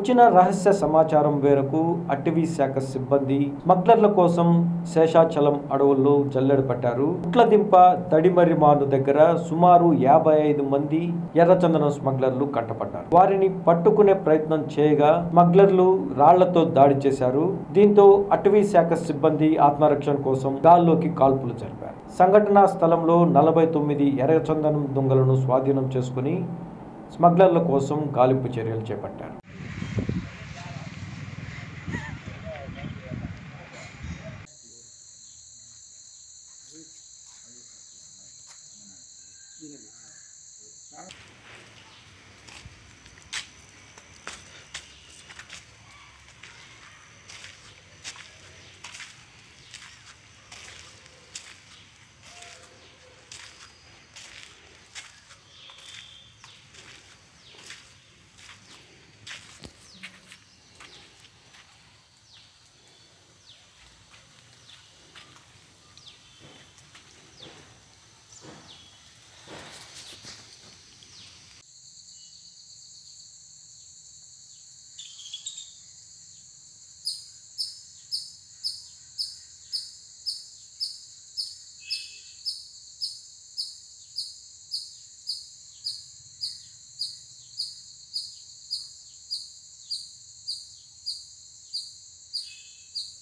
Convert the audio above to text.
వచ్చిన రహస్య సమాచారం మేరకు అటవీ శాఖ సిబ్బంది స్మగ్లర్ల కోసం శేషాచలం అడవుల్లో జల్లెడ పట్టారు. ఉట్లదింప తడిమర్రిమాను దగ్గర సుమారు 55 మంది ఎర్రచందనం స్మగ్లర్లు కంటపడ్డారు. వారిని పట్టుకునే ప్రయత్నం చేయగా స్మగ్లర్లు రాళ్లతో దాడి చేశారు. దీంతో అటవీ శాఖ సిబ్బంది ఆత్మరక్షణ కోసం గాల్లోకి కాల్పులు జరిపారు. సంఘటనా స్థలంలో 49 ఎర్రచందనం దొంగలను స్వాధీనం చేసుకుని స్మగ్లర్ల కోసం గాలింపు చర్యలు చేపట్టారు.